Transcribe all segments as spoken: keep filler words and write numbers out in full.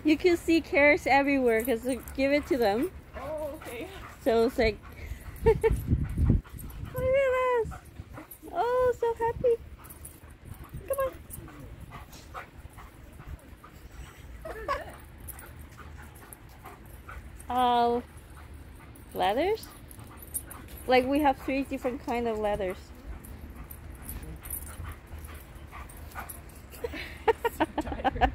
You can see carrots everywhere because we give it to them. Oh, okay. So it's like, look at us. Oh, so happy. Come on. What is it? Uh, leathers? Like we have three different kind of leathers. So tired.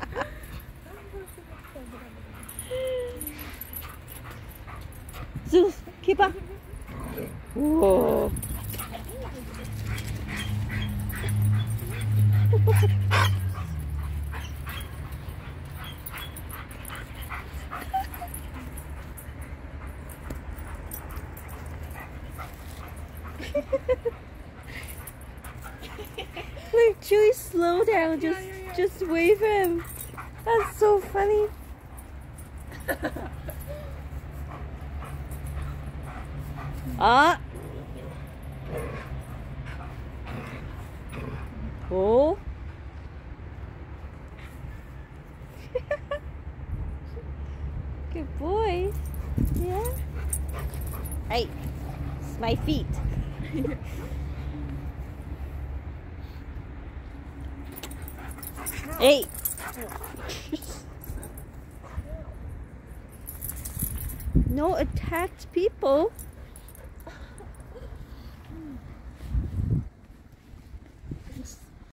Zeus, keep up. Whoa. Look, Chewie, slow down. Just, Yeah, yeah, yeah. just wave him. That's so funny. Ah. Oh. Good boy. Yeah. Hey, it's my feet. Hey. No attacked people.